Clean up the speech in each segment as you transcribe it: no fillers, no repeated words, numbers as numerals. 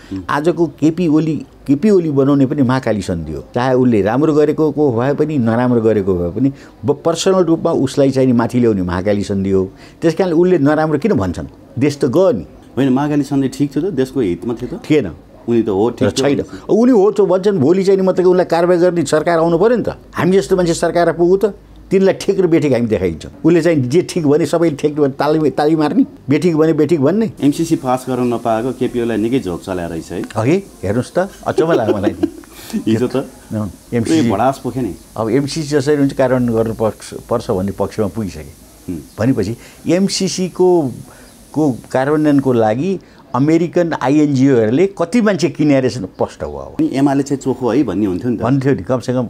आजको केपी ओली बनाउने पनि महाकाली सन्धि हो। चाहे उसले राम्रो गरेको भए पनि नराम्रो गरेको भए पनि पर्सनल रूपमा उसलाई चाहिँ माथि ल्याउने महाकाली सन्धि हो। त्यसकारणले उसले नराम्रो किन भन्छन्? देश त गयो नि। होइन, महाकाली सन्धि ठिक थियो त? देशको हितमा थियो त? थिएन। उनी त हो ठिक छैन। उनी हो त भन्छन्, भोलि चाहिँ मतलब उसलाई कारबाही गर्ने सरकार आउनु पऱ्यो नि त। हामी जस्तो मान्छे सरकार पुग्यो त? तिनलाई ठेक र बेठिक हामी देखाइन्छौँ। उसले चाहिँ जे ठिक भने सबैले ठेक भने ताली मार्ने, बेठिक भने बेठिक भन्ने। एमसीसी पास गर्न नपाएको केपीओलाई निकै झोक चलाएर रहेछ है। अघि हेर्नुहोस् त, अचम्म लाग्यो मलाई। हिजो त एमसीसी भडास पोखे नि। अब एमसीसी जसरी हुन्छ कार्यान्वयन गर्नु पर्छ भन्ने पक्षमा पुगिसके भनेपछि एमसीसीको कार्यान्वयनको लागि अमेरिकन आइएनजिओहरूले कति मान्छे किने रहेछन् प्रष्ट हो। अब एमाले चाहिँ चोखो है भन्ने हुन्थ्यो नि त। भन्थ्यो नि कमसेकम।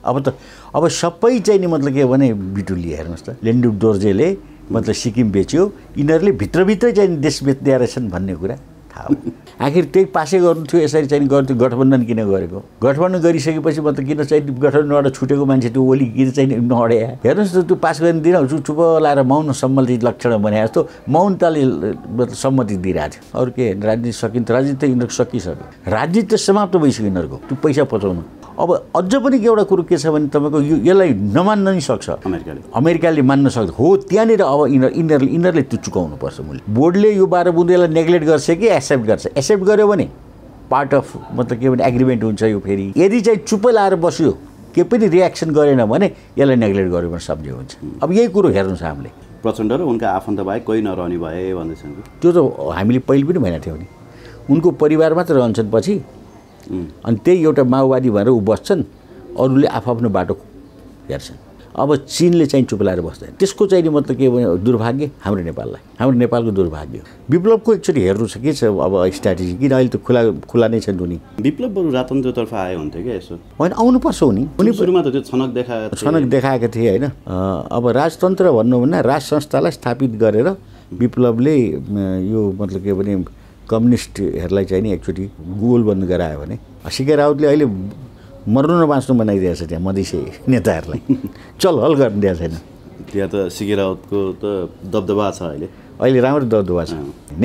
अब सबै चाहिँ नि मतलब के भने बिटुलिए हेर्नुहोस् त, लेन्डुप दोर्जेले मतलब सिक्किम बेच्यो, यिनीहरूले भित्रभित्रै चाहिँ देश बेच्दै रहेछन् भन्ने कुरा थाहा हो। आखिर त्यही पासै गर्नु थियो, यसरी चाहिँ गर्थ्यो। गठबन्धन किन गरेको? गठबन्धन गरिसकेपछि मतलब किन चाहिँ गठबन्धनबाट छुटेको मान्छे त्यो ओली किन चाहिँ नअड्या? हेर्नुहोस् त, त्यो पास गरिदिन चुप लाएर मौन सम्मति लक्षण भने जस्तो मौनताले मतलब सम्मति दिइरहेको थियो। अरू के राजनीति सकिन्छ? राजनीति त यिनीहरूको सकिसक्यो। राजनीति त समाप्त भइसक्यो यिनीहरूको, त्यो पैसा पचाउनु। अब अझ पनि एउटा कुरो के छ भने तपाईँको यसलाई नमान्न नि सक्छ अमेरिकाले मान्न सक्छ हो। त्यहाँनिर अब यिनीहरूले त्यो चुकाउनुपर्छ मूल्य। बोर्डले यो 12 बुँदेलाई नेग्लेक्ट गर्छ कि एक्सेप्ट गर्छ? एक्सेप्ट गर्यो भने पार्ट अफ मतलब के भने एग्रिमेन्ट हुन्छ यो। फेरि यदि चाहिँ चुप्पै लाएर बस्यो, के पनि रियाक्सन गरेन भने यसलाई नेग्लेक्ट गर्यो भने सब्जी हुन्छ। अब यही कुरो हेर्नुहोस्, हामीले प्रचण्ड र उनका आफन्त बाहेक कोही नरहने भए भन्दैछन्। त्यो त हामीले पहिले पनि भनेको थियौँ नि, उनको परिवार मात्र रहन्छन् पछि। अनि त्यही एउटा माओवादी भएर ऊ बस्छन्, अरूले आफ्नो बाटो हेर्छन्। अब चीनले चाहिँ चुप लाएर बस्दैन। त्यसको चाहिँ मतलब के भने दुर्भाग्य हाम्रो नेपाललाई, हाम्रो नेपालको दुर्भाग्य। विप्लवको एकचोटि हेर्नु छ के छ अब स्ट्राटेजी, किन अहिले त खुला नै छन् उनी। विप्लव बरु राजतन्त्रतर्फ आयो हुन्थ्यो क्या यसो? होइन, आउनुपर्छ उनी सुरुमा त त्यो छनक देखाएका थिए होइन। अब राजतन्त्र भन्नु भने राज संस्थालाई स्थापित गरेर विप्लवले यो मतलब के भने कम्युनिस्टहरूलाई चाहिँ नि एकचोटि गोल बन्द गरायो भने सिके राउतले अहिले मर्नु नबाँच्नु बनाइदिएको छ त्यहाँ मधेसी नेताहरूलाई। चल हल गरिदिएको छैन त्यहाँ त। सिके राउतको त दबदबा छ अहिले राम्रो दबदबा छ।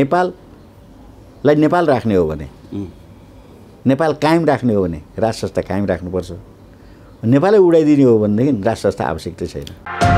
नेपाललाई नेपाल राख्ने हो भने, नेपाल कायम राख्ने हो भने राज संस्था कायम राख्नुपर्छ। नेपालै उडाइदिने हो भनेदेखि राज संस्था आवश्यकता छैन।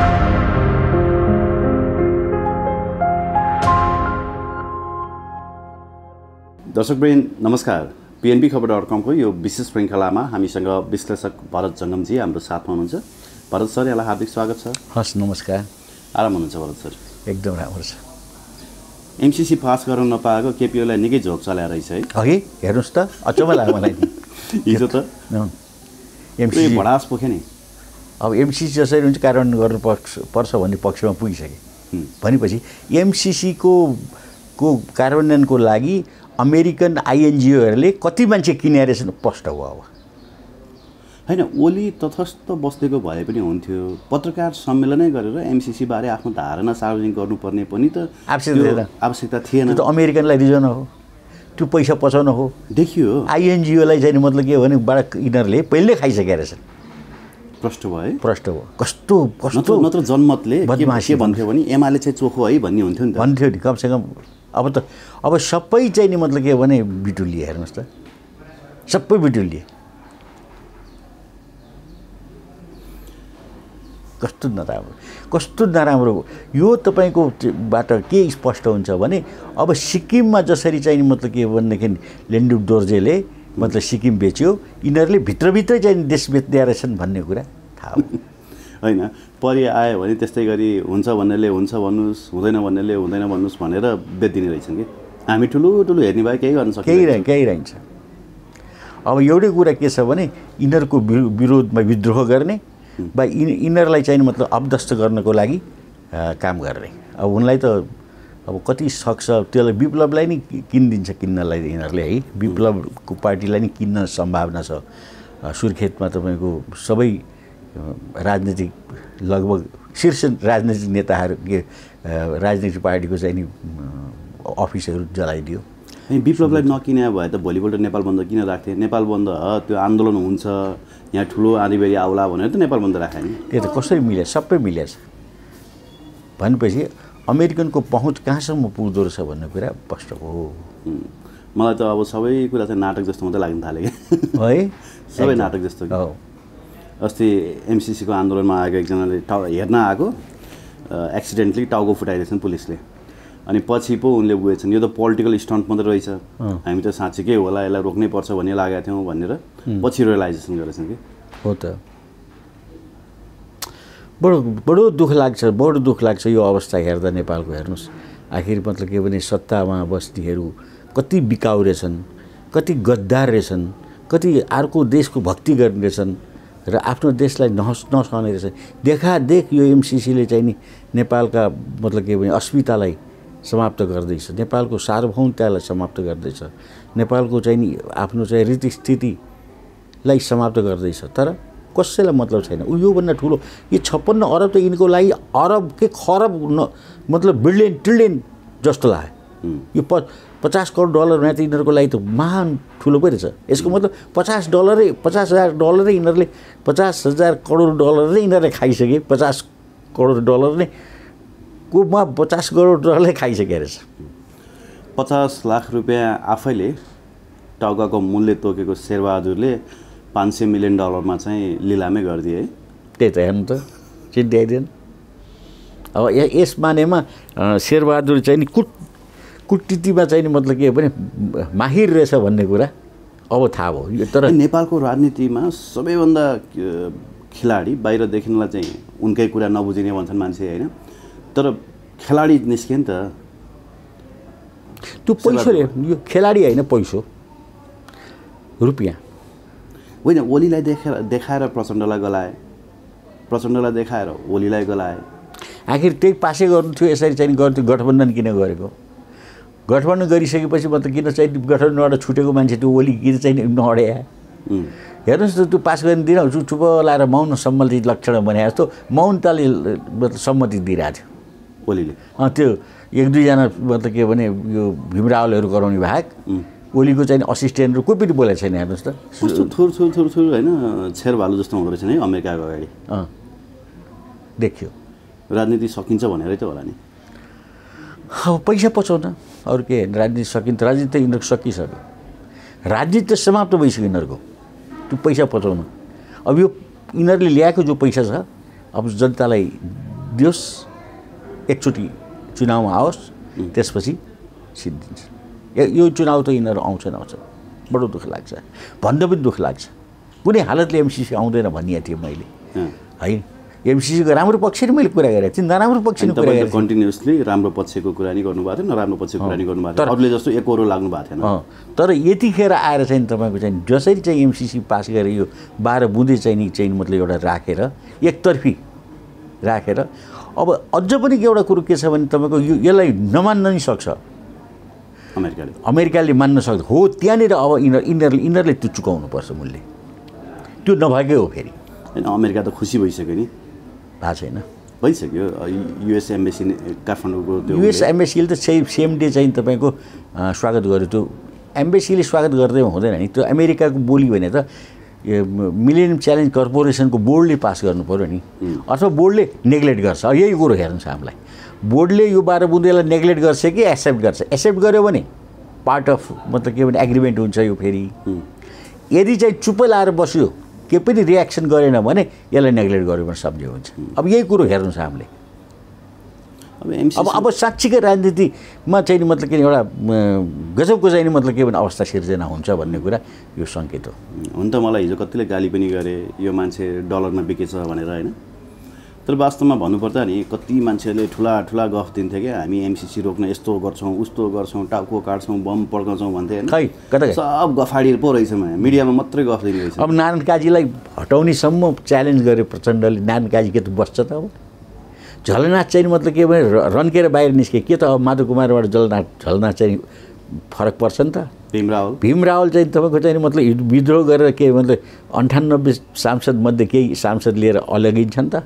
दर्शकवृन्द नमस्कार। pnpखबर.com को यो विशेष श्रृङ्खलामा हामीसँग विश्लेषक भरत जङ्गमजी हाम्रो साथमा हुनुहुन्छ। भरत सर, यहाँलाई हार्दिक स्वागत छ। हस्, नमस्कार। आराम हुनुहुन्छ भरत सर? एकदम राम्रो छ। एमसीसी पास गर्न नपाएको केपीओलाई निकै झोक चलाएर रहेछ है। अघि हेर्नुहोस् त, अचम्म लाग्यो मलाई। हिजो त एमसीसी भडास पोखे नि। अब एमसीसी जसरी हुन्छ कार्यान्वयन गर्नु पर्छ भन्ने पक्षमा पुगिसके भनेपछि एमसीसीको कार्यान्वयनको लागि अमेरिकन आइएनजिओहरूले कति मान्छे किने रहेछन् प्रष्ट हो। अब होइन, ओली तटस्थ बस्देको भए पनि हुन्थ्यो। पत्रकार सम्मेलनै गरेर एमसीसी बारे आफ्नो धारणा सार्वजनिक गर्नुपर्ने पनि त आवश्यकता थिएन। त्यो त अमेरिकनलाई रिजन हो, त्यो पैसा पचाउन हो। देखियो आइएनजिओलाई चाहिँ मतलब के भने यिनीहरूले पहिल्यै खाइसकेका रहेछन्। प्रष्ट भयो कस्तो नत्र जनमतले के भन्थ्यो भने एमाले चाहिँ चोखो है भन्ने हुन्थ्यो नि त। भन्थ्यो नि कमसेकम। अब सबै चाहिँ नि मतलब के भने बिटुलिए हेर्नुहोस् त, सबै बिटुलिए। कस्तो नराम्रो यो तपाईँको बाट के स्पष्ट हुन्छ भने अब सिक्किममा जसरी चाहिँ मतलब के भनेदेखि लेन्डुप दोर्जेले मतलब सिक्किम बेच्यो, यिनीहरूले भित्रभित्रै चाहिँ देश बेच्दै रहेछन् भन्ने कुरा थाहा हो। होइन, परि आयो भने त्यस्तै गरी हुन्छ भन्नेले हुन्छ भन्नुहोस्, हुँदैन भन्नेले हुँदैन भन्नुहोस् भनेर बेचिदिने रहेछन् कि हामी ठुलो हेर्ने भए केही गर्न सक्दैन, केही रहन्छ। अब एउटै कुरा के छ भने यिनीहरूको विरोधमा विद्रोह गर्ने वा यिनीहरूलाई चाहिँ मतलब अपदस्थ गर्नको लागि काम गर्ने। अब उनलाई त अब कति सक्छ त्यसलाई विप्लवलाई नै किनिदिन्छ किन्नलाई यिनीहरूले है। विप्लवको पार्टीलाई नै किन्न सम्भावना छ। सुर्खेतमा तपाईँको सबै राजनीतिक लगभग शीर्ष राजनीतिक नेताहरू राजनीतिक पार्टीको चाहिँ नि अफिसहरू जलाइदियो। विप्लवलाई नकिने भए त भोलिपल्ट नेपाल बन्द किन राख्थे? नेपाल बन्द त्यो आन्दोलन हुन्छ, यहाँ ठुलो आँधीबेहरी आउला भनेर त नेपाल बन्द राखे नि। त्यो त कसरी मिले? सबै मिलेछ भनेपछि अमेरिकनको पहुँच कहाँसम्म पुग्दो रहेछ भन्ने कुरा स्पष्ट हो। मलाई त अब सबै कुरा चाहिँ नाटक जस्तो मात्रै लाग्न थाल्यो क्या है सबै नाटक जस्तो अस्ति एमसीसीको आन्दोलनमा आएको एकजनाले हेर्न आएको एक्सिडेन्टली टाउको फुटाइदिएछन् पुलिसले अनि पछि पो उनले बुझेछन् यो त पोलिटिकल स्टन्ट मात्रै रहेछ हामी त साँच्चीकै होला यसलाई रोक्नै पर्छ भन्ने लागेको थियौँ भनेर पछि रियलाइजेसन गरेछन् कि हो त बडो दुःख लाग्छ यो अवस्था हेर्दा नेपालको हेर्नुहोस् आखिर मतलब के भने सत्तामा बस्नेहरू कति बिकाउ रहेछन् कति गद्दार रहेछन् कति अर्को देशको भक्ति गर्ने रहेछन् र आफ्नो देशलाई नसहने रहेछ देखादेख यो एमसीसीले चाहिँ नि नेपालका मतलब के भने अस्मितालाई समाप्त गर्दैछ नेपालको सार्वभौमतालाई समाप्त गर्दैछ नेपालको चाहिँ नि आफ्नो चाहिँ रीति स्थितिलाई समाप्त गर्दैछ तर कसैलाई मतलब छैन योभन्दा ठुलो यो 56 अरब त यिनको लागि अरब के खरब मतलब बिलियन ट्रिलियन जस्तो लाग्यो यो 50 करोड डलर भने त यिनीहरूको लागि त महान ठुलो पो रहेछ यसको मतलब $50,000 यिनीहरूले 50,000 करोड डलर नै यिनीहरूले खाइसके 50 करोड डलर नै कोमा 50 करोड डलरले खाइसके रहेछ 50 लाख रुपियाँ आफैले टाउकाको मूल्य तोकेको शेरबहादुरले $500 मिलियन चाहिँ लिलामै गरिदिए है त्यही त हेर्नु त चिन्ताइदिएन अब यस मानेमा शेरबहादुर चाहिँ नि कुटनीतिमा चाहिँ नि मतलब के भने माहिर रहेछ भन्ने कुरा अब थाहा भयो तर नेपालको राजनीतिमा सबैभन्दा खेलाडी बाहिर देखिनलाई चाहिँ उनकै कुरा नबुझिने भन्छन् मान्छे हैन तर खेलाडी निस्के नि त त्यो पैसोले यो खेलाडी हैन पैसो रुपियाँ होइन ओलीलाई देखाएर प्रचण्डलाई गलाए प्रचण्डलाई देखाएर ओलीलाई गलाए आखिर त्यही पासै गर्नु थियो यसरी चाहिँ गर्थ्यो गठबन्धन किन गरेको गठबन्धन गरिसकेपछि मतलब किन चाहिँ गठबन्धनबाट छुटेको मान्छे त्यो ओली किन चाहिँ नअड्या हेर्नुहोस् त त्यो पास गर्न दिन चुप लाएर मौन सम्मति लक्षण भने जस्तो मौनताले मतलब सम्मति दिइरहेको थियो ओलीले त्यो एक दुईजना मतलब के भने यो भीमरावलहरू गराउने भाग ओलीको चाहिँ असिस्टेन्टहरू कोही पनि बोलेको छैन हेर्नुहोस् त कस्तो थुर होइन छेरभालु जस्तो हुँदो रहेछ नि अमेरिकाको अगाडि देखियो राजनीति सकिन्छ भनेरै त होला नि अब पैसा पचाउन अरू के राजनीति सकिन्छ राजनीति त यिनीहरूको सकिसक्यो राजनीति त समाप्त भइसक्यो यिनीहरूको त्यो पैसा पचाउन अब यो यिनीहरूले ल्याएको जो पैसा छ अब जनतालाई दियोस् एकचोटि चुनावमा आओस् त्यसपछि सिद्धिन्छ यो चुनाव त यिनीहरू आउँछ बडो दुःख लाग्छ भन्दा पनि दुःख लाग्छ कुनै हालतले एमसीसी आउँदैन भनिएको थिएँ मैले है एमसीसीको राम्रो पक्ष नि मैले कुरा गरेको थिएँ नराम्रो पक्ष नि कुरा गरेको कन्टिन्युअसली राम्रो पक्षको कुरा नि गर्नुभएको थियो नराम्रो पक्षको कुरा नि गर्नुभएको थियो अरूले जस्तो एकरो लाग्नु भएको थिएन तर यतिखेर आएर चाहिँ तपाईँको चाहिँ जसरी चाहिँ एमसीसी पास गरेर यो 12 बुँदे चाहिँ मतलब एउटा राखेर एकतर्फी राखेर अब अझ पनि एउटा कुरो के छ भने तपाईँको यसलाई नमान्न नि सक्छ अमेरिकाले मान्न सक्छ हो त्यहाँनिर अब यिनीहरूले त्यो चुकाउनुपर्छ मूल्य त्यो नभएकै हो फेरि होइन अमेरिका त खुसी भइसक्यो नि भएको छैन भइसक्यो युएस एम्बेसी काठमाडौँको त्यो युएस एम्बेसीले त सेम डे चाहिँ तपाईँको स्वागत गर्यो त्यो एम्बेसीले स्वागत गर्दै हुँदैन नि त्यो अमेरिकाको बोली भने त मिलेनियम च्यालेन्ज कर्पोरेसनको बोर्डले पास गर्नु पऱ्यो नि अथवा बोर्डले नेग्लेक्ट गर्छ यही कुरो हेर्नुहोस् हामीलाई बोर्डले यो 12 बुँदेलाई नेग्लेक्ट गर्छ कि एक्सेप्ट गर्छ एक्सेप्ट गर्यो भने पार्ट अफ मतलब के भने एग्रिमेन्ट हुन्छ यो फेरि यदि चाहिँ चुप्पै लाएर बस्यो के पनि रियाक्सन गरेन भने यसलाई नेग्लेक्ट गर्यो भने सम्झ्यो हुन्छ अब यही कुरो हेर्नुहोस् हामीले अब साँच्चीकै राजनीतिमा चाहिँ मतलब के एउटा गजबको चाहिँ मतलब के भने अवस्था सिर्जना हुन्छ भन्ने कुरा यो सङ्केत हो हुन त मलाई हिजो कतिले गाली पनि गरे यो मान्छे डलरमा बिकेछ भनेर होइन तर वास्तवमा भन्नुपर्दा नि कति मान्छेहरूले ठुला गफ दिन्थे क्या हामी एमसीसी रोक्न यस्तो गर्छौँ उस्तो गर्छौँ टाउको काट्छौँ बम पड्काउँछौँ भन्थे होइन सब गफाडी पो रहेछ मिडियामा मात्रै गफ दिने रहेछ अब नारायण काजीलाई हटाउनेसम्म च्यालेन्ज गरे प्रचण्डले नारायण काजी के त बस्छ त अब झलनाथ चाहिँ मतलब के भने रन्केर बाहिर निस्के के त अब माधव कुमारबाट झलनाथ चाहिँ फरक पर्छ नि त भीमरावल चाहिँ तपाईँको चाहिँ मतलब विद्रोह गरेर के मतलब 98 सांसद मध्ये केही सांसद लिएर अलगिन्छ नि त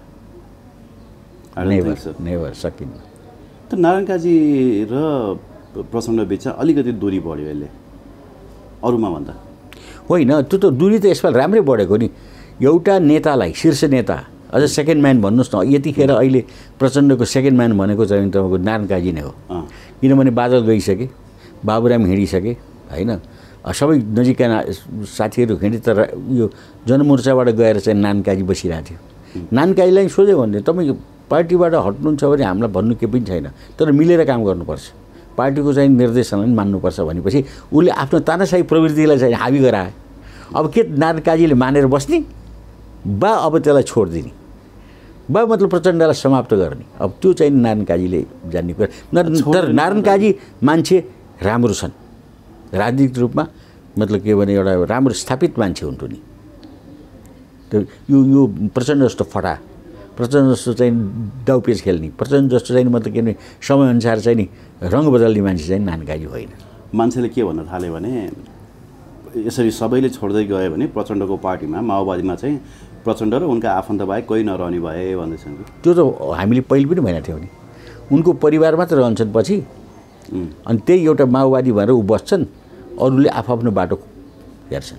नेभर सकिन्न त नारायण काजी र प्रचण्ड बिच अलिकति दूरी बढ्यो यसले अरूमा भन्दा होइन त्यो त दूरी त यसपालि राम्रै बढेको नि एउटा नेतालाई शीर्ष नेता अझ सेकेन्ड म्यान भन्नुहोस् न यतिखेर अहिले प्रचण्डको सेकेन्ड म्यान भनेको चाहिँ तपाईँको नारायण काजी नै हो किनभने बादल गइसके बाबुराम हिँडिसके होइन सबै नजिकका साथीहरू हिँडे तर यो जनमोर्चाबाट गएर चाहिँ नानकाजी बसिरहेको थियो नानकाजीलाई सोध्यो भने तपाईँ पार्टीबाट हट्नुहुन्छ भने हामीलाई भन्नु केही पनि छैन तर मिलेर काम गर्नुपर्छ पार्टीको चाहिँ निर्देशनलाई पनि मान्नुपर्छ भनेपछि उसले आफ्नो तानाशाही प्रवृत्तिलाई चाहिँ हाबी गराए अब के नानकाजीले मानेर बस्ने बा अब त्यसलाई छोडिदिने बा मतलब प्रचण्डलाई समाप्त गर्ने अब त्यो चाहिँ नारायण जान्ने कुरा तर नारायण काजी मान्छे राम्रो छन् राजनीतिक रूपमा मतलब के भने एउटा राम्रो स्थापित मान्छे हुन्थ्यो नि त्यो यो प्रचण्ड जस्तो फटा प्रचण्ड जस्तो चाहिँ डाउपेच खेल्ने प्रचण्ड जस्तो चाहिँ मतलब के भने समयअनुसार चाहिँ नि रङ बदल्ने मान्छे चाहिँ नारायण काजी होइन मान्छेले के भन्न थाल्यो भने यसरी सबैले छोड्दै गयो भने प्रचण्डको पार्टीमा माओवादीमा चाहिँ प्रचण्ड र उनका आफन्त बाहेक कोही नरहने भए भन्दैछन् त्यो त हामीले पहिले पनि भनेको थियौँ नि उनको परिवार मात्र रहन्छन् पछि अनि त्यही एउटा माओवादी भएर ऊ बस्छन् अरूले आफ्नो बाटो हेर्छन्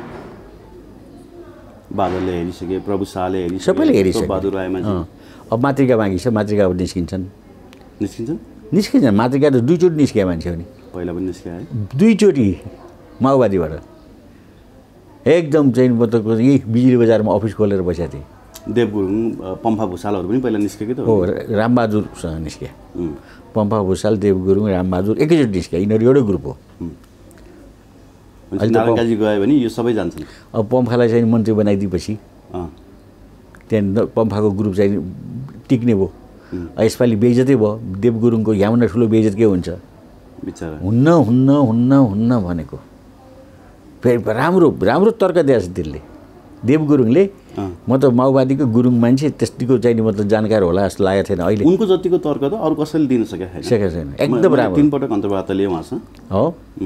बादलले हेरिसके प्रभु शाहले हेरिसके सबैले हेरिसके बहादुर रायमा अब मातृका मागिन्छ मातृका निस्किन्छन् निस्किन्छन् मातृका त दुईचोटि निस्किया मान्छे हो नि पहिला पनि निस्किया है दुईचोटि माओवादीबाट एकदम चाहिँ मतलब यही बिजुली बजारमा अफिस खोलेर बसेको थिएँ देवगुरुङ पम्फा भुषालहरू पनि पहिला निस्केको त हो रामबहादुरसँग निस्के पम्फा भुषाल देवगुरुङ रामबहादुर एकैचोटि निस्के यिनीहरू एउटै ग्रुप हो नारायणकाजी गयो भने यो सबै जान्छन् अब पम्फालाई चाहिँ मन्त्री बनाइदिएपछि त्यहाँ पम्फाको ग्रुप चाहिँ टिक्ने भयो यसपालि बेइज्जतै भयो देवगुरुङको यहाँभन्दा ठुलो बेइज्जत के हुन्छ बिचरा हुन्न हुन्न हुन्न हुन्न भनेको फेरि राम्रो राम्रो तर्क दिएछ त्यसले देवगुरुङले म त माओवादीको गुरुङ मान्छे त्यतिको चाहिँ मतलब जानकार होला जस्तो लागेको थिएन अहिले उनको जतिको तर्क त अरू कसैले दिन सकेको छैन एकदम राम्रो 3 पटक अन्तर्वार्ता लिएँ उहाँसँग हो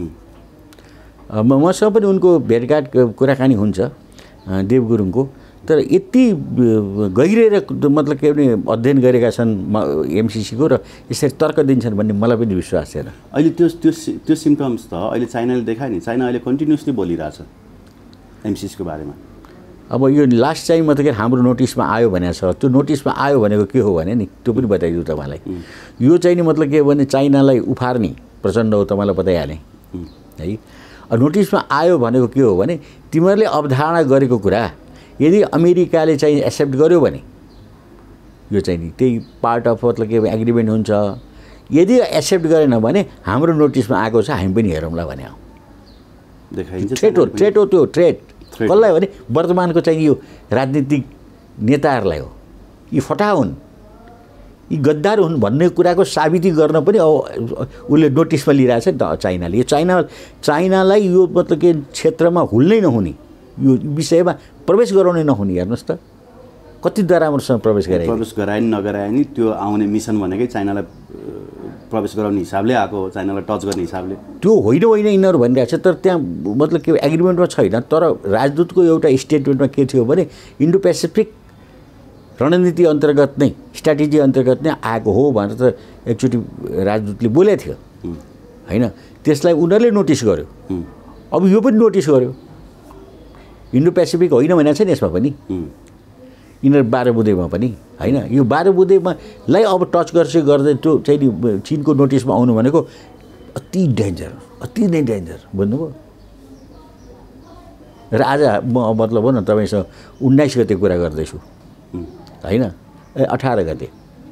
मसँग पनि उनको भेटघाट कुराकानी हुन्छ देवगुरुङको तर यति गहिरेर मतलब के भने अध्ययन गरेका छन् एमसीसीको र यसरी तर्क दिन्छन् भन्ने मलाई पनि विश्वास छैन अहिले त्यो सिम्पटम्स त अहिले चाइनाले देखायो नि चाइना अहिले कन्टिन्युसली बोलिरहेछ एमसीसीको बारेमा अब यो लास्ट चाहिँ मतलब हाम्रो नोटिसमा आयो भनेको छ त्यो नोटिसमा आयो भनेको के हो भने नि त्यो पनि बताइदिउँ तपाईँलाई यो चाहिँ नि मतलब के भने चाइनालाई उफार्ने प्रचण्ड हो तपाईँलाई बताइहालेँ है नोटिसमा आयो भनेको के हो भने तिमीहरूले अवधारणा गरेको कुरा यदि अमेरिकाले चाहिँ एक्सेप्ट गर्यो भने यो चाहिँ नि त्यही पार्ट अफ मतलब के एग्रिमेन्ट हुन्छ यदि एक्सेप्ट गरेन भने हाम्रो नोटिसमा आएको छ हामी पनि हेरौँला भने ट्रेट हो त्यो ट्रेट कसलाई भने वर्तमानको चाहिँ यो राजनीतिक नेताहरूलाई हो यी फटा हुन् यी गद्दार हुन् भन्ने कुराको साबिती गर्न पनि अब उसले नोटिसमा लिइरहेछ नि त चाइनाले यो चाइनालाई यो मतलब के क्षेत्रमा हुल्नै नहुने यो विषयमा प्रवेश गराउनै नहुने हेर्नुहोस् त कति नराम्रोसँग प्रवेश गराए नि नगराए नि त्यो आउने मिसन भनेकै चाइनालाई प्रवेश गराउने हिसाबले आएको हो चाइनालाई टच गर्ने हिसाबले त्यो होइन यिनीहरू भनिरहेको छ तर त्यहाँ मतलब के एग्रिमेन्टमा छैन तर राजदूतको एउटा स्टेटमेन्टमा के थियो भने इन्डो पेसिफिक रणनीति अन्तर्गत नै स्ट्राटेजी अन्तर्गत नै आएको हो भनेर त एकचोटि राजदूतले बोलेको थियो होइन त्यसलाई उनीहरूले नोटिस गर्यो अब यो पनि नोटिस गर्यो इन्डो पेसिफिक होइन भनेको छ नि यसमा पनि यिनीहरू 12 बुँदेमा पनि होइन यो 12 बुँदेमालाई अब टच गर्दै त्यो चाहिँ नि चिनको नोटिसमा आउनु भनेको अति नै डेन्जर बुझ्नुभयो र आज म मतलब हो न तपाईँसँग 19 गते कुरा गर्दैछु होइन 18 गते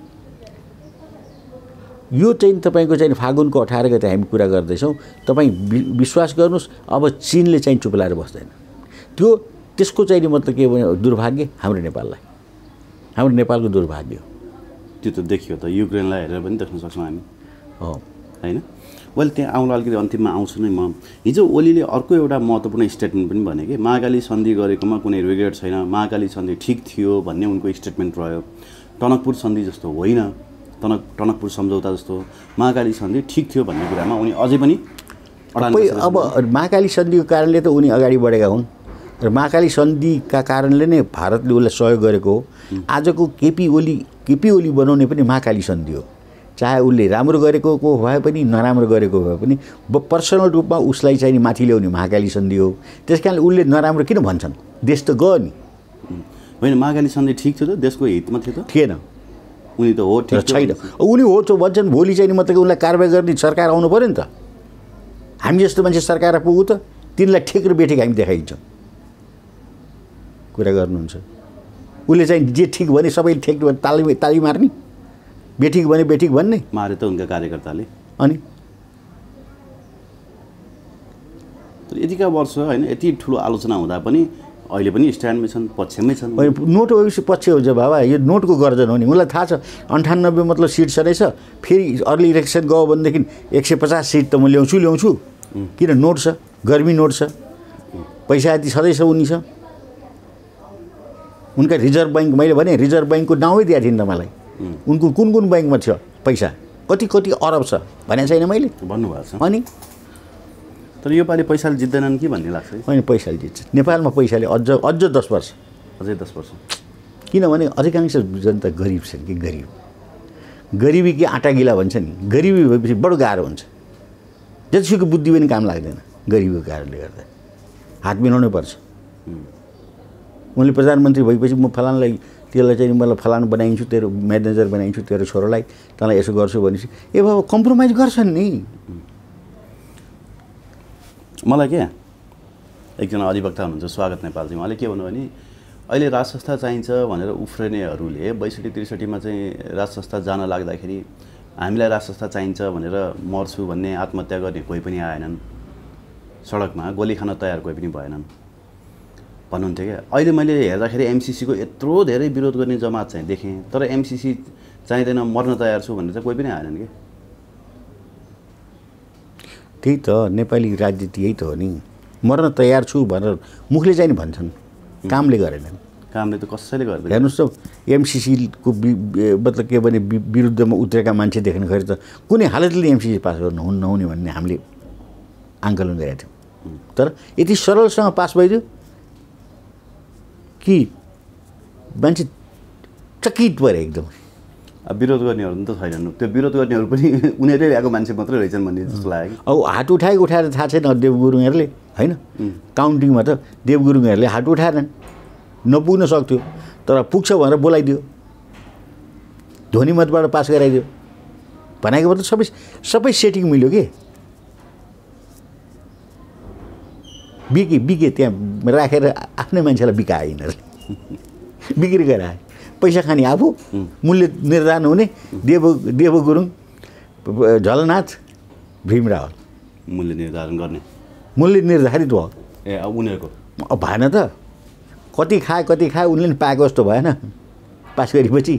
यो चाहिँ तपाईँको चाहिँ फागुनको 18 गते हामी कुरा गर्दैछौँ तपाईँ विश्वास गर्नुहोस् अब चिनले चाहिँ चुप लाएर बस्दैन त्यसको चाहिँ मतलब के भने दुर्भाग्य हाम्रो नेपालको दुर्भाग्य हो त्यो त देखियो त युक्रेनलाई हेरेर पनि देख्न सक्छौँ हामी हो होइन मैले त्यहाँ आउँला अलिकति अन्तिममा आउँछु नै म हिजो ओलीले अर्को एउटा महत्त्वपूर्ण स्टेटमेन्ट पनि भने कि महाकाली सन्धि गरेकोमा कुनै रिग्रेट छैन महाकाली सन्धि ठिक थियो भन्ने उनको स्टेटमेन्ट रह्यो टनकपुर सन्धि जस्तो होइन टनकपुर सम्झौता जस्तो महाकाली सन्धि ठिक थियो भन्ने कुरामा उनी अझै पनि अब महाकाली सन्धिको कारणले त उनी अगाडि बढेका हुन् र महाकाली सन्धिका कारणले नै भारतले उसलाई सहयोग गरेको हो आजको केपी ओली बनाउने पनि महाकाली सन्धि हो चाहे उसले राम्रो गरेको भए पनि नराम्रो गरेको भए पनि पर्सनल रूपमा उसलाई चाहिँ माथि ल्याउने महाकाली सन्धि हो त्यस कारणले उसले नराम्रो किन भन्छन् देश त गयो नि होइन महाकाली सन्धि ठिक थियो त देशको हितमा थियो त थिएन उनी त हो ठिक छैन उनी हो त भन्छन् भोलि चाहिँ मतलब उसलाई कारबाही गर्ने सरकार आउनु पऱ्यो नि त हामी जस्तो मान्छे सरकार पुग्यो त तिनलाई ठेक र बेठिक हामी देखाइन्छौँ कुरा गर्नुहुन्छ उसले चाहिँ जे ठिक भने सबैले ठेक ताली ताली मार्ने बेठिक भने बेठिक भन्ने मारे त उनका कार्यकर्ताले अनि यतिका वर्ष होइन यति ठुलो आलोचना हुँदा पनि अहिले पनि स्ट्यान्डमै छन् पक्षमै छन् नोट भएपछि पक्ष हुन्छ बाबा यो नोटको गर्जन हो नि उनलाई थाहा छ 98 मतलब सिट छँदैछ फेरि अर्ली इलेक्सन गयो भनेदेखि 150 सिट त म ल्याउँछु किन नोट छ गर्मी नोट छ पैसा यति छँदैछ उनी छ उनका रिजर्भ बैंक मैले भने रिजर्भ बैंकको नामै दिएको थिएँ नि त मलाई उनको कुन कुन बैंकमा थियो पैसा कति कति अरब छ भने छैन मैले भन्नुभएको छ अनि तर यो पालि पैसाले जित्दैनन् कि भन्ने लाग्छ होइन पैसाले जित्छ नेपालमा पैसाले अझ 10 वर्ष अझै 10 वर्ष किनभने अधिकांश जनता गरिब छन् कि गरिबी कि आँटा गिला भन्छ नि गरिबी भएपछि बडो गाह्रो हुन्छ जतिसुकै बुद्धि पनि काम लाग्दैन गरिबीको कारणले गर्दा हात मिलाउनै पर्छ उनले प्रधानमन्त्री भएपछि म फलानलाई त्यसलाई चाहिँ मलाई फलानु बनाइन्छु तेरो म्यानेजर बनाइन्छु तेरो छोरोलाई तँलाई यसो गर्छु भनेपछि ए बाबा कम्प्रोमाइज गर्छन् नि मलाई के एकजना अधिवक्ता हुनुहुन्छ स्वागत नेपालजी उहाँले के भन्नु भने अहिले राज संस्था चाहिन्छ भनेर उफ्रनेहरूले 62-63मा चाहिँ राज संस्था जान लाग्दाखेरि हामीलाई राज संस्था चाहिन्छ भनेर मर्छु भन्ने आत्महत्या गर्ने कोही पनि आएनन् सडकमा गोली खान तयार कोही पनि भएनन् भन्नुहुन्थ्यो क्या अहिले मैले हेर्दाखेरि एमसीसीको यत्रो धेरै विरोध गर्ने जमात चाहिँ देखेँ तर एमसीसी चाहिँदैन मर्न तयार छु भनेर चाहिँ कोही पनि आएनन् कि त्यही त नेपाली राजनीति यही त हो नि मर्न तयार छु भनेर मुखले चाहिँ नि भन्छन् कामले गरेनन् कामले त कसैले गर्दैन हेर्नुहोस् त एमसीसीको मतलब के भने विरुद्धमा उत्रेका मान्छे देख्दाखेरि त कुनै हालतले एमसीसी पास गर्नु नहुने भन्ने हामीले आङ्कलन गरेका थियौँ तर यति सरलसँग पास भइदियो कि मान्छे चकित पऱ्यो एकदम विरोध गर्नेहरू त छैनन् त्यो विरोध गर्नेहरू पनि उनीहरूले ल्याएको मान्छे मात्रै रहेछन् भन्ने जस्तो लाग्यो अब हात उठाएर थाहा छैन देव गुरुङहरूले होइन काउन्टिङमा त देव गुरुङहरूले हात उठाएनन् नपुग्न सक्थ्यो तर पुग्छ भनेर बोलाइदियो ध्वनि मतबाट पास गराइदियो भनेको मतलब सबै सेटिङ मिल्यो के बिके त्यहाँ राखेर आफ्नै मान्छेलाई बिकाए यिनीहरूले बिक्री गराए पैसा खाने आफू मूल्य निर्धारण हुने देव गुरुङ झलनाथ भीम रावल मूल्य निर्धारण गर्ने मूल्य निर्धारित भयो ए अब उनीहरूको अब भएन त कति खाए उनले पनि पाएको जस्तो भएन पास गरेपछि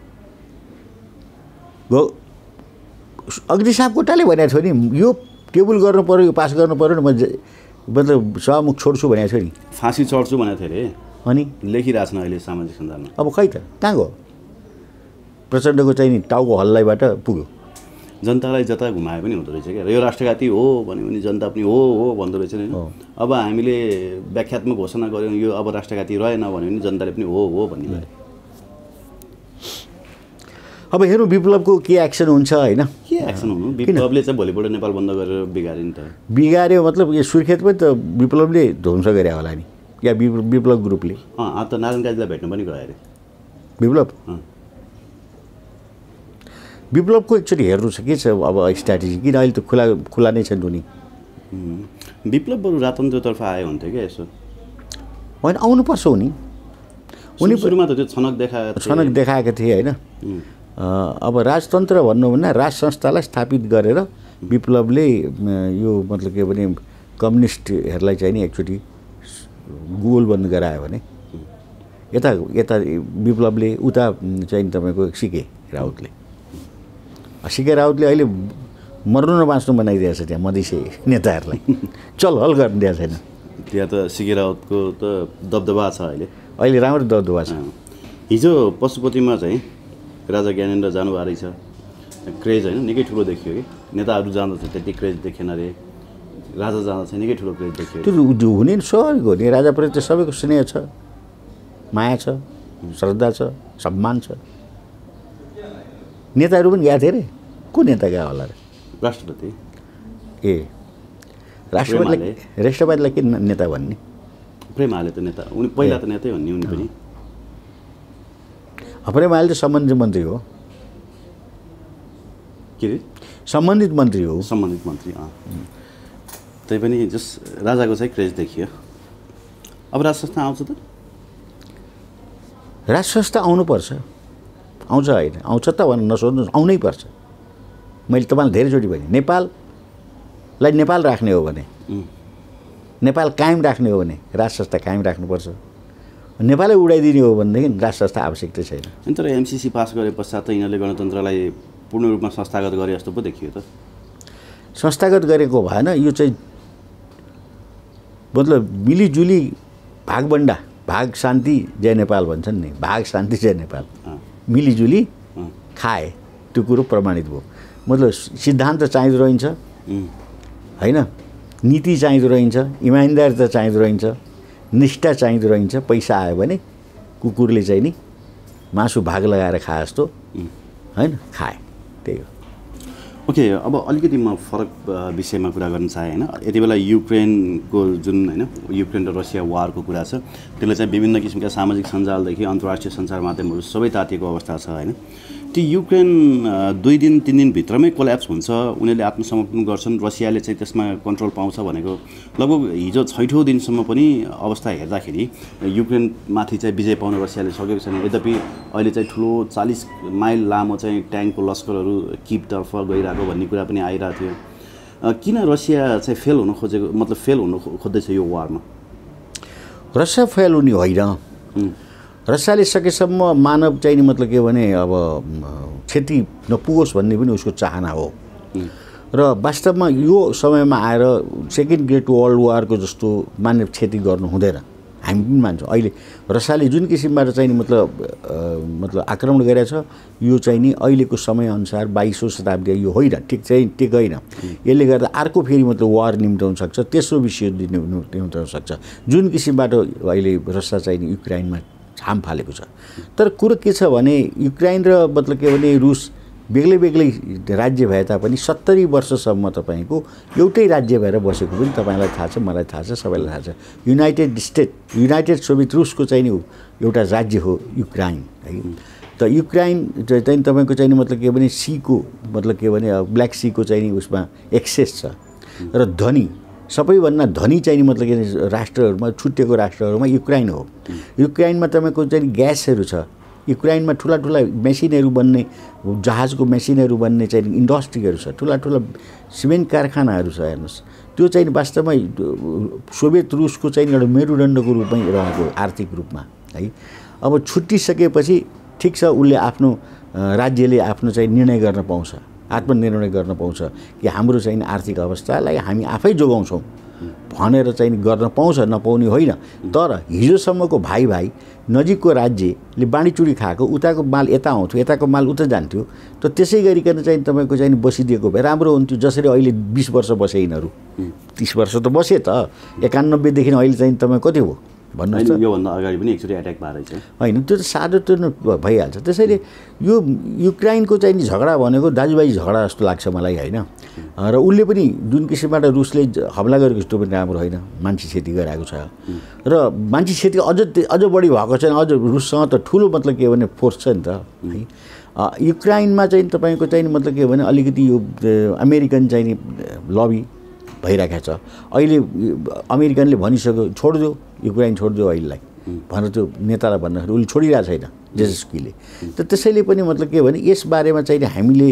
अग्नि साहब कोटाले भनेको थियो नि यो टेबल गर्नु पर्यो यो पास गर्नु पर्यो नि मतलब सभामुख छोड्छु भनेको थियो नि फाँसी चढ्छु भनेको थियो अरे अनि लेखिरहेछन् अहिले सामाजिक सञ्जालमा अब खै त कहाँ गयो प्रचण्डको चाहिँ नि टाउको हल्लाइबाट पुग्यो जनतालाई जता घुमाए पनि हुँदो रहेछ क्या यो राष्ट्रघाती हो भन्यो भने जनता पनि हो भन्दो रहेछ नि अब हामीले व्याख्यात्मक घोषणा गऱ्यौँ यो अब राष्ट्रघाती रहेन भन्यो भने जनताले पनि हो भन्ने भयो अब हेर्नु विप्लवको के एक्सन हुन्छ होइन के एक्सन हुनु विप्लवले चाहिँ भोलिपल्ट नेपाल बन्द गरेर बिगार्यो नि त बिगार्यो मतलब यो सुर्खेत पनि त विप्लवले ध्वंस गरे होला नि या विप्लव ग्रुपले त नारायण काजीलाई भेट्न पनि गयो अरे विप्लवको एकचोटि हेर्नु छ के छ अब स्ट्राटेजी किन अहिले त खुला नै छ नि विप्लव बरु राजतन्त्रतर्फ आयो हुन्थ्यो क्या यसो होइन आउनुपर्छ उनी सुरुमा त त्यो छनक देखाएका थिए होइन अब राजतन्त्र भन्नु भन्दा राज संस्थालाई स्थापित गरेर विप्लवले यो मतलब के भने कम्युनिस्टहरूलाई चाहिँ नि एकचोटि गोल बन्द गरायो भने यता विप्लवले उता चाहिँ तपाईँको सिके राउतले अहिले मर्नु न बाँच्नु बनाइदिएको छ त्यहाँ मधेसी नेताहरूलाई चल हल गरिदिएको छैन त्यहाँ त सिके राउतको त दबदबा छ अहिले राम्रो दबदबा छ हिजो पशुपतिमा चाहिँ राजा ज्ञानेन्द्र जानुभएको रहेछ क्रेज होइन निकै ठुलो देखियो कि नेताहरू जाँदा चाहिँ त्यति क्रेज देखेन अरे राजा जाँदा चाहिँ निकै ठुलो क्रेज देखियो त्यो हुने सबैको हुने राजाप्रति त सबैको स्नेह छ माया छ श्रद्धा छ सम्मान छ नेताहरू पनि गएको थिए अरे को नेता गयो होला अरे राष्ट्रपति राष्ट्रपतिलाई के नेता भन्ने प्रेमले त नेता उनी पहिला त नेतै हुन् नि उनी पनि प्रेमले त सम्बन्धित मन्त्री हो के अरे सम्बन्धित मन्त्री हो सम्बन्धित मन्त्री त्यही पनि जस राजाको चाहिँ क्रेज देखियो। अब राज संस्था आउँछ त? राज संस्था आउनुपर्छ, आउँछ होइन आउँछ त भनेर नसोध्नु, आउनै पर्छ। मैले तपाईँलाई धेरैचोटि भने नेपाललाई नेपाल राख्ने हो भने, नेपाल कायम राख्ने हो भने राज संस्था कायम राख्नुपर्छ। नेपालै उडाइदिने हो भनेदेखि राज संस्था आवश्यकता छैन। अनि तर एमसीसी पास गरे पश्चात त यिनीहरूले गणतन्त्रलाई पूर्ण रूपमा संस्थागत गरे जस्तो पो देखियो त। संस्थागत गरेको भएन, यो चाहिँ मतलब मिलिजुली भागबन्डा, भाग शान्ति जय नेपाल भन्छन् नि, भाग शान्ति जय नेपाल, मिलिजुली खाए त्यो कुरो प्रमाणित भयो। मतलब सिद्धान्त चाहिँदो रहन्छ होइन, नीति चाहिँदो रहन्छ, इमान्दारिता चाहिँदो रहन्छ, निष्ठा चाहिँदो रहन्छ। पैसा आयो भने कुकुरले चाहिँ नि मासु भाग लगाएर खाए जस्तो होइन, खाए, त्यही हो। ओके, अब अलिकति म फरक विषयमा कुरा गर्न चाहेँ होइन। यति बेला युक्रेनको जुन होइन युक्रेन र रसिया वारको कुरा छ, त्यसले चाहिँ विभिन्न किसिमका सामाजिक सञ्जालदेखि अन्तर्राष्ट्रिय सञ्चार माध्यमहरू सबै तातिएको अवस्था छ होइन। त्यो युक्रेन 2 दिन 3 दिनभित्रमै कोल्याप्स हुन्छ, उनीहरूले आत्मसमर्पण गर्छन्, रसियाले चाहिँ त्यसमा कन्ट्रोल पाउँछ भनेको लगभग हिजो 6औं दिनसम्म पनि अवस्था हेर्दाखेरि युक्रेनमाथि चाहिँ विजय पाउन रसियाले सकेको छैन। यद्यपि अहिले चाहिँ ठुलो 40 माइल लामो चाहिँ ट्याङ्कको लस्करहरू किपतर्फ गइरहेको भन्ने कुरा पनि आइरहेको थियो। किन रसिया चाहिँ फेल हुन खोजेको, मतलब फेल हुन खोज्दैछ यो वारमा? रसिया फेल हुने होइन, रसियाले सकेसम्म मानव चाहिँ नि मतलब के भने अब क्षति नपुगोस् भन्ने पनि उसको चाहना हो। र वास्तवमा यो समयमा आएर सेकेन्ड ग्रेट वर्ल्ड वारको जस्तो मानव क्षति गर्नु हुँदैन, हामी पनि मान्छौँ। अहिले रसियाले जुन किसिमबाट चाहिँ नि मतलब आक्रमण गरेछ, यो चाहिँ नि अहिलेको समयअनुसार 22औं शताब्दी यो होइन, ठिक होइन। यसले गर्दा अर्को फेरि मतलब वार निम्ताउन सक्छ, तेस्रो विश्वयुद्ध निम्ताउन सक्छ, जुन किसिमबाट अहिले रसिया चाहिँ नि युक्रेनमा छाम फालेको छ। तर कुरो के छ भने युक्रेन र मतलब के भने रुस बेग्लै बेग्लै राज्य भए तापनि 70 वर्षसम्म तपाईँको एउटै राज्य भएर बसेको पनि तपाईँलाई थाहा छ, मलाई थाहा छ, सबैलाई थाहा छ। युनाइटेड सोभियत रुसको चाहिँ नि एउटा राज्य हो युक्रेन है। त युक्रेन चाहिँ तपाईँको चाहिँ मतलब के भने सीको मतलब के भने ब्ल्याक सीको चाहिँ नि उसमा एक्सेस छ र धनी, सबैभन्दा धनी चाहिँ नि मतलब के राष्ट्रहरूमा छुट्टिएको राष्ट्रहरूमा युक्रेन हो। युक्रेनमा तपाईँको चाहिँ ग्यासहरू छ, युक्रेनमा ठुला मेसिनहरू बन्ने, जहाजको मेसिनहरू बन्ने चाहिँ इन्डस्ट्रीहरू छ, ठुला सिमेन्ट कारखानाहरू छ। हेर्नुहोस्, त्यो चाहिँ वास्तवमा सोभियत रुसको चाहिँ एउटा मेरुदण्डको रूपमै रहेको आर्थिक रूपमा है। अब छुट्टिसकेपछि ठिक छ, उसले आफ्नो राज्यले आफ्नो चाहिँ निर्णय गर्न पाउँछ, आत्मनिर्णय गर्न पाउँछ कि हाम्रो चाहिँ आर्थिक अवस्थालाई हामी आफै जोगाउँछौँ भनेर चाहिँ गर्न पाउँछ, नपाउने होइन। तर हिजोसम्मको भाइ नजिकको राज्यले बाँडीचुडी खाएको, उताको माल यता आउँथ्यो, यताको माल उता जान्थ्यो। त त्यसै गरिकन चाहिँ तपाईँको चाहिँ बसिदिएको भए राम्रो हुन्थ्यो। जसरी अहिले 20 वर्ष बसे यिनीहरू, 30 वर्ष त बसे त, 91 देखि अहिले चाहिँ तपाईँ कति हो भन्नुहोस् त। योभन्दा अगाडि पनि एकचोटि एट्याक भएर चाहिँ होइन, त्यो त साधो त्यो भइहाल्छ। त्यसैले यो युक्रेनको चाहिँ झगडा भनेको दाजुभाइ झगडा जस्तो लाग्छ मलाई होइन। र उसले पनि जुन किसिमबाट रुसले हमला गरेको जस्तो पनि राम्रो होइन, मान्छे क्षति गराएको छ। र मान्छे क्षति अझ बढी भएको छैन, अझ रुससँग त ठुलो मतलब के भने फोर्स छ नि त है। युक्रेनमा चाहिँ तपाईँको चाहिँ मतलब के भने अलिकति यो अमेरिकन चाहिँ नि लबी भइरहेको छ। अहिले अमेरिकनले भनिसक्यो छोडिदियो, युक्रेन छोडिदियो अहिलेलाई भनेर त्यो नेतालाई भन्दाखेरि उसले छोडिरहेको छैन जेजेस्कीले। त त्यसैले पनि मतलब के भने यसबारेमा चाहिँ हामीले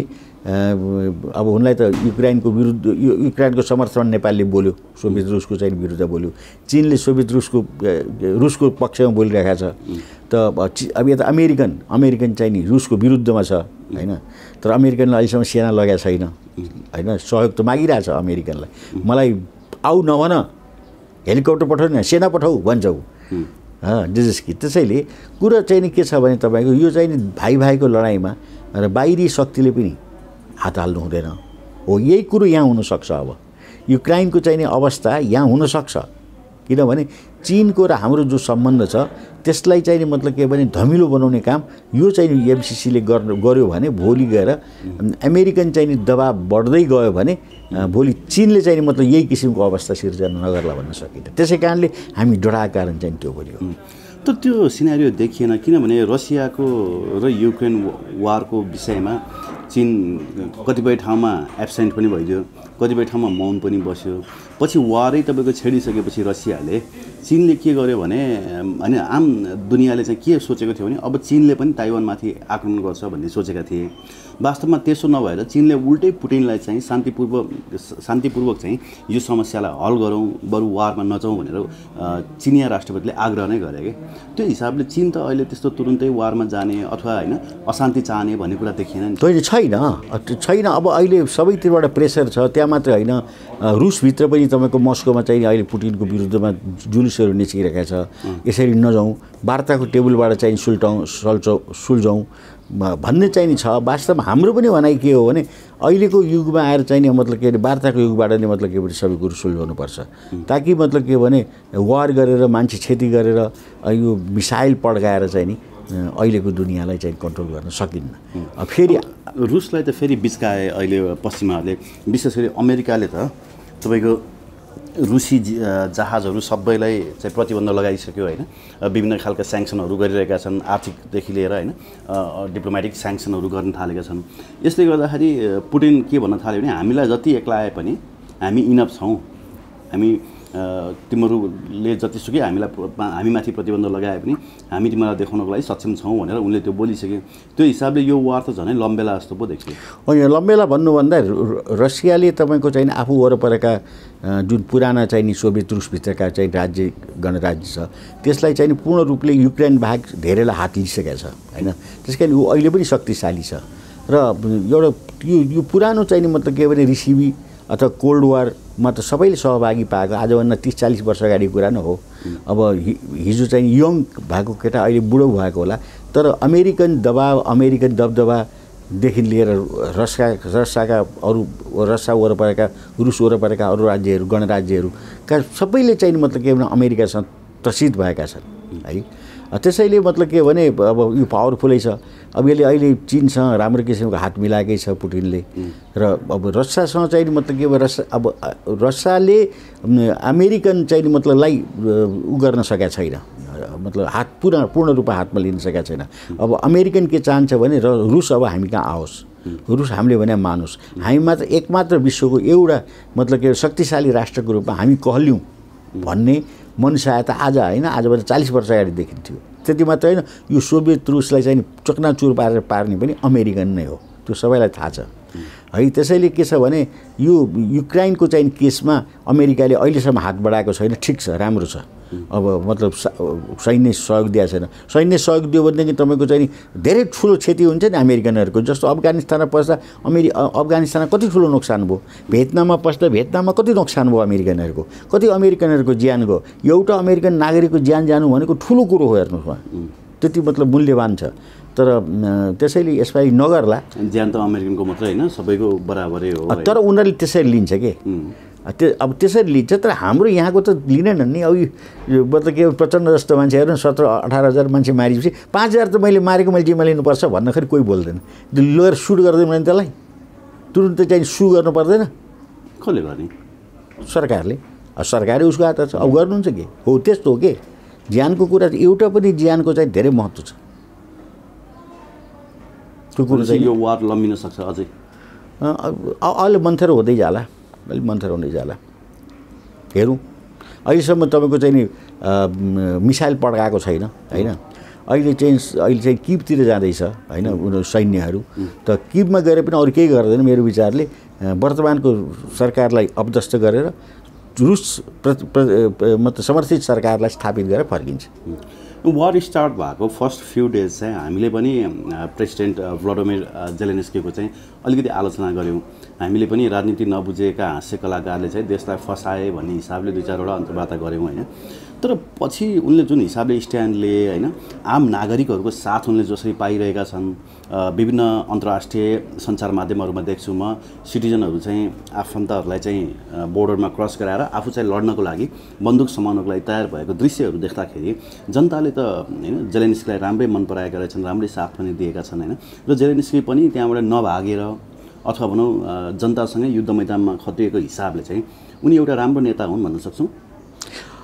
अब उनलाई त युक्रेनको विरुद्ध, युक्रेनको समर्थनमा नेपालले बोल्यो, सोभियत रुसको चाहिँ विरुद्ध बोल्यो, चीनले सोभियत रुसको पक्षमा बोलिरहेको छ। त अब यता अमेरिकन चाहिँ नि रुसको विरुद्धमा छ होइन। तर अमेरिकनले अहिलेसम्म सेना लगाएको छैन होइन, सहयोग त मागिरहेछ अमेरिकनलाई, मलाई आऊ नभन, हेलिकप्टर पठाउनु, सेना पठाऊ भन्छ जेजेस्की। त्यसैले कुरा चाहिँ नि के छ भने तपाईँको यो चाहिँ नि भाइको लडाइँमा र बाहिरी शक्तिले पनि हात हाल्नु हुँदैन हो। यही कुरो यहाँ हुनसक्छ। अब युक्रेनको चाहिँ नि अवस्था यहाँ हुनसक्छ, किनभने चीनको र हाम्रो जो सम्बन्ध छ त्यसलाई चाहिँ नि मतलब के भने धमिलो बनाउने काम यो चाहिँ नि एमसीसीले गर्यो भने भोलि गएर अमेरिकन चाहिँ नि दबाब बढ्दै गयो भने भोलि चीनले चाहिँ नि मतलब यही किसिमको अवस्था सिर्जना नगर्ला भन्न सकिन्छ। त्यसै कारणले हामी डराएको कारण चाहिँ त्यो बोल्यो। तर त्यो सिनारियो देखिएन, किनभने रसियाको र युक्रेन वारको विषयमा चीन कतिपय ठाउँमा एब्सेन्ट पनि भइदियो। कतिपय ठाउँमा मौन पनि बस्यो। पछि वारै तपाईँको छेडिसकेपछि रसियाले चीनले के गर्यो भने हैन आम दुनियाँले चाहिँ के सोचेको थियो भने अब चीनले पनि ताइवानमाथि आक्रमण गर्छ भन्ने सोचेका थिए। वास्तवमा त्यसो नभएर चीनले उल्टै पुटिनलाई चाहिँ शान्तिपूर्वक चाहिँ यो समस्यालाई हल गरौँ, बरु वारमा नजाउँ भनेर चिनिया राष्ट्रपतिले आग्रह नै गरे के। त्यो हिसाबले चीन त अहिले त्यस्तो तुरुन्तै वारमा जाने अथवा हैन अशान्ति चाहने भन्ने कुरा देखिएन नि। त्यो छैन। अब अहिले सबैतिरबाट प्रेसर छ। त्यहाँ मात्र होइन, रुसभित्र पनि तपाईँको मस्कोमा चाहिँ अहिले पुटिनको विरुद्धमा जुलुसहरू निस्किरहेका छ। यसरी नजाउँ, वार्ताको टेबलबाट चाहिँ सुल्झौँ भन्ने चाहिँ नि छ। वास्तवमा हाम्रो पनि भनाइ के हो भने अहिलेको युगमा आएर चाहिँ नि मतलब के अरे वार्ताको युगबाट नै मतलब के भने सबै कुरो सुल्झाउनुपर्छ, ताकि मतलब के भने वार गरेर मान्छे क्षति गरेर यो मिसाइल पड्काएर चाहिँ नि अहिलेको दुनियाँलाई चाहिँ कन्ट्रोल गर्न सकिन्न। फेरि रुसलाई त फेरि बिचकाए अहिले पश्चिमाहरूले, विशेष गरी अमेरिकाले त तपाईँको रुसी जहाजहरू सबैलाई चाहिँ प्रतिबन्ध लगाइसक्यो होइन। विभिन्न खालका स्याङ्सनहरू गरिरहेका छन्, आर्थिकदेखि लिएर होइन डिप्लोमेटिक स्याङ्सनहरू गर्न थालेका छन्। यसले गर्दाखेरि पुटिन के भन्न थाल्यो भने हामीलाई जति एक्लाए पनि हामी इनफ छौँ, हामी तिमीहरूले जतिसुकै हामीमाथि प्रतिबन्ध लगाए पनि हामी तिमीलाई देखाउनको लागि सक्षम छौँ भनेर उनले त्यो बोलिसके। त्यो हिसाबले यो वार त झनै लम्बेला जस्तो पो देखियो। होइन, लम्बेला भन्नुभन्दा रसियाले तपाईँको चाहिँ आफू वरपरका जुन पुराना चाहिँ नि सोभियत रुसभित्रका चाहिँ राज्य गणराज्य छ त्यसलाई चाहिँ पूर्ण रूपले युक्रेन बाहेक धेरैलाई हात लिइसकेको छ होइन। त्यस कारण ऊ अहिले पनि शक्तिशाली छ र एउटा यो पुरानो चाहिँ मतलब के भने रिसिभी अथवा कोल्ड वारमा त सबैले सहभागी पाएको आजभन्दा 30-40 वर्ष अगाडि कुरा न हो। अब हिजो चाहिँ यङ भएको केटा अहिले बुढो भएको होला, तर अमेरिकन दबाव, अमेरिकन दबदबादेखि लिएर रसियाका अरू रसिया वरपरका रुस वरपरका अरू राज्यहरू गणराज्यहरूका सबैले चाहिँ मतलब के भने अमेरिकासँग त्रसित भएका छन् है। त्यसैले मतलब के भने अब यो पावरफुलै छ। अब यसले अहिले चीनसँग राम्रो किसिमको हात मिलाएकै छ पुटिनले र अब रसियासँग चाहिँ मतलब के अब रसियाले अमेरिकन चाहिँ मतलबलाई उ गर्न सकेका छैन, मतलब हात पूर्ण रूपमा हातमा लिन सकेका छैन। अब अमेरिकन के चाहन्छ भने रुस अब हामी कहाँ आओस्, रुस हामीले भने मानोस्, हामी मात्र एकमात्र विश्वको एउटा मतलब के शक्तिशाली राष्ट्रको रूपमा हामी कहल्यौँ भन्ने मनसाय त आज होइन, आजभन्दा 40 वर्ष अगाडि देखिन्थ्यो। त्यति मात्र होइन, यो सोभियत रुसलाई चाहिँ चकनाचुर पार्ने पनि अमेरिकन नै हो, त्यो सबैलाई थाहा छ है। त्यसैले के छ भने यो युक्रेनको चाहिँ केसमा अमेरिकाले अहिलेसम्म हात बढाएको छैन। ठिक छ, राम्रो छ। अब मतलब सैन्य सहयोग दिएको छैन। सैन्य सहयोग दियो भनेदेखि तपाईँको चाहिँ धेरै ठुलो क्षति हुन्छ नि अमेरिकनहरूको। जस्तो अफगानिस्तानमा पस्दा अफगानिस्तानमा कति ठुलो नोक्सान भयो, भियतनाममा पस्दा भियतनाममा कति नोक्सान भयो अमेरिकनहरूको, कति अमेरिकनहरूको ज्यान गयो। एउटा अमेरिकन नागरिकको ज्यान जानु भनेको ठुलो कुरो हो, हेर्नुहोस् उहाँ त्यति मतलब मूल्यवान छ। तर त्यसैले यसपालि नगर्ला। ज्यान त अमेरिकनको मात्रै होइन, सबैको बराबरै हो। तर उनीहरूले त्यसरी लिन्छ के, अब त्यसरी लिन्छ। तर हाम्रो यहाँको त लिनेनन् नि। अब यो मतलब के प्रचण्ड जस्तो मान्छेहरू 17-18 हजार मान्छे मारेपछि 5,000 त मैले मारेको मैले जिम्मा लिनुपर्छ भन्दाखेरि कोही बोल्दैन। लोयर सुट गर्दैन भने त्यसलाई तुरुन्त चाहिँ सु गर्नु पर्दैन। कसले गर्ने? सरकारले। सरकारले उसको हात छ। अब गर्नुहुन्छ के हो, त्यस्तो हो के। ज्यानको कुरा एउटा पनि ज्यानको चाहिँ धेरै महत्त्व छ। त्यो कुरो चाहिँ यो वार लम्बिन सक्छ अझै। अहिले मन्थर हुँदै जाला, अलिक मन्थर हुँदै जाला। हेरौँ, अहिलेसम्म तपाईँको चाहिँ नि मिसाइल पड्काएको छैन होइन। अहिले चाहिँ किबतिर जाँदैछ होइन उनीहरू सैन्यहरू। त किबमा गएर पनि अरू केही गर्दैन मेरो विचारले। वर्तमानको सरकारलाई अपदस्थ गरेर रुस मतलब समर्थित सरकारलाई स्थापित गरेर फर्किन्छ। वार स्टार्ट भएको फर्स्ट फ्यु डेज चाहिँ हामीले पनि प्रेसिडेन्ट भ्लादिमिर जेलेन्स्कीको चाहिँ अलिकति आलोचना गऱ्यौँ। हामीले पनि राजनीति नबुझेका हाँस्य कलाकारले चाहिँ देशलाई फसाए भन्ने हिसाबले 2-4वटा अन्तर्वार्ता गऱ्यौँ होइन। तर पछि उनले जुन हिसाबले स्ट्यान्ड लिए होइन, आम नागरिकहरूको साथ उनले जसरी पाइरहेका छन्, विभिन्न अन्तर्राष्ट्रिय सञ्चार माध्यमहरूमा देख्छु म सिटिजनहरू चाहिँ आफन्तहरूलाई चाहिँ बोर्डरमा क्रस गराएर आफू चाहिँ लड्नको लागि बन्दुक समाउनको लागि तयार भएको दृश्यहरू देख्दाखेरि जनताले त होइन जेलेन्स्कीलाई राम्रै मन पराएका रहेछन्, राम्रै साथ पनि दिएका छन् होइन। र जेलेन्स्की पनि त्यहाँबाट नभागेर अथवा भनौँ जनतासँगै युद्ध मैदानमा खटिएको हिसाबले चाहिँ उनी एउटा राम्रो नेता हुन् भन्न सक्छौँ।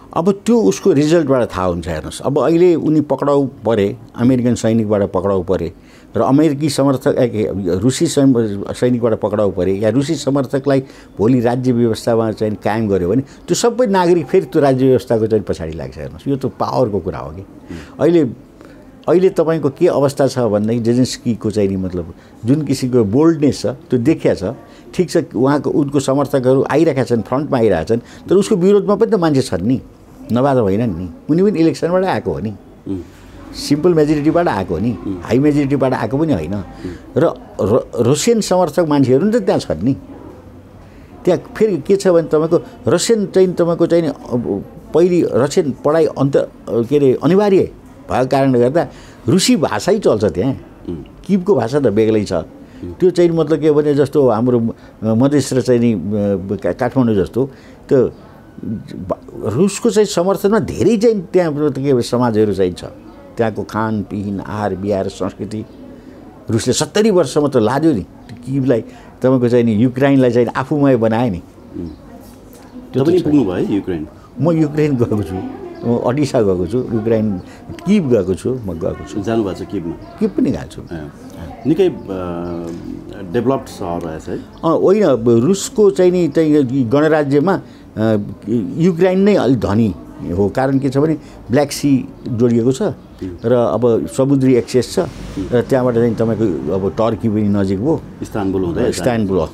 अब त्यो उसको रिजल्टबाट थाहा हुन्छ हेर्नुहोस्। अब अहिले उनी पक्राउ परे, अमेरिकन सैनिकबाट पक्राउ परे र अमेरिकी समर्थक रुसी सैनिकबाट पक्राउ परे या रुसी समर्थकलाई भोलि राज्य व्यवस्थामा चाहिँ कायम गर्यो भने त्यो सबै नागरिक फेरि त्यो राज्य व्यवस्थाको चाहिँ पछाडि लाग्छ हेर्नुहोस्। यो त पावरको कुरा हो कि अहिले तपाईँको के अवस्था छ भन्दाखेरि जेलेन्स्कीको चाहिँ नि मतलब जुन किसिमको बोल्डनेस छ त्यो देखिया छ। ठिक छ, उहाँको उनको समर्थकहरू आइरहेका छन्, फ्रन्टमा आइरहेका छन्, तर उसको विरोधमा पनि त मान्छे छन् नि, नभए त होइन नि। उनी पनि इलेक्सनबाट आएको हो नि, सिम्पल मेजोरिटीबाट आएको हो नि, हाई मेजोरिटीबाट आएको पनि होइन। र रसियन समर्थक मान्छेहरू नि त त्यहाँ छन् नि। त्यहाँ फेरि के छ भने तपाईँको रसियन चाहिँ तपाईँको चाहिँ पहिले रसियन पढाइ के अरे अनिवार्य भएको कारणले गर्दा रुसी भाषै चल्छ त्यहाँ। किबको भाषा त बेग्लै छ। त्यो चाहिँ मतलब के भने जस्तो हाम्रो मधेस र चाहिँ नि काठमाडौँ जस्तो त्यो रुसको चाहिँ समर्थनमा धेरै चाहिँ त्यहाँ के समाजहरू चाहिँ छ। त्यहाँको खानपिन, आहार विहार, संस्कृति रुसले 70 वर्षसम्म त लाद्यो नि किबलाई। तपाईँको चाहिँ नि युक्रेनलाई चाहिँ आफूमय बनायो नि। त्यो पनि पुग्नु भयो युक्रेन? म युक्रेन गएको छु, ओडिसा गएको छु, युक्रेन किब गएको छु, म गएको छु। जानुभएको छ किबमा? किब पनि गएको छु। निकै डेभलप्ड सहर रहेछ है? होइन, रुसको चाहिँ नि गणराज्यमा युक्रेन नै अलिक धनी हो। कारण के छ भने ब्ल्याक सी जोडिएको छ र अब समुद्री एक्सेस छ र त्यहाँबाट चाहिँ तपाईँको अब टर्की पनि नजिक भयो। इस्तानबुल हुँदै इस्तानबुल हो।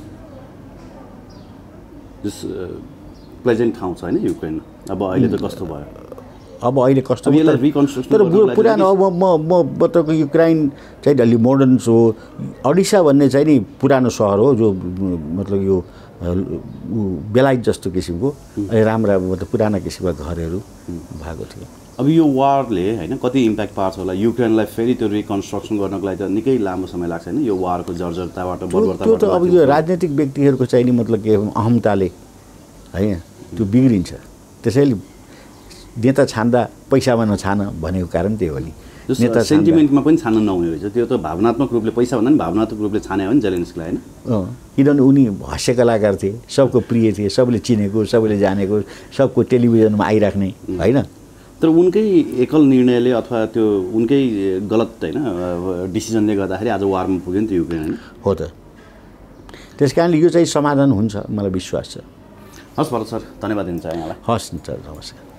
प्लेजेन्ट ठाउँ छ होइन युक्रेन? अब अहिले त कस्तो भयो? अब अहिले कस्तो यसलाई रिकन्स्ट्रक्सन तर पुरानो अब म बताएको युक्रेन चाहिँ अलि मोडर्न हो। ओडिसा भन्ने चाहिँ नि पुरानो सहर हो जो मतलब यो बेलायत जस्तो किसिमको राम्रा मतलब पुराना किसिमका घरहरू भएको थियो। अब यो वारले होइन कति इम्प्याक्ट पार्छ होला युक्रेनलाई? फेरि त्यो रिकन्स्ट्रक्सन गर्नको लागि त निकै लामो समय लाग्छ होइन यो वारको जर्जरताबाट बर्बरताबाट? त्यो त अब यो राजनीतिक व्यक्तिहरूको चाहिँ नि मतलब के अहमताले होइन त्यो बिग्रिन्छ। त्यसैले नेता छान्दा पैसामा नछान भनेको कारण त्यही हो नि। नेता सेन्टिमेन्टमा पनि छान्न नहुने रहेछ त्यो त। भावनात्मक रूपले पैसा भन्दा पनि भावनात्मक रूपले छान्यो भने जेलेन्स्कीलाई होइन? किनभने उनी हास्य कलाकार थिए, सबको प्रिय थिए, सबले चिनेको, सबैले जानेको, सबको टेलिभिजनमा आइराख्ने होइन। तर उनकै एकल निर्णयले अथवा त्यो उनकै गलत होइन डिसिजनले गर्दाखेरि आज वारमा पुग्यो नि त युक्रेन होइन? हो त। त्यस कारणले यो चाहिँ समाधान हुन्छ मलाई विश्वास छ। हस् भरत सर, धन्यवाद दिन्छ यहाँलाई। हस् सर, नमस्कार।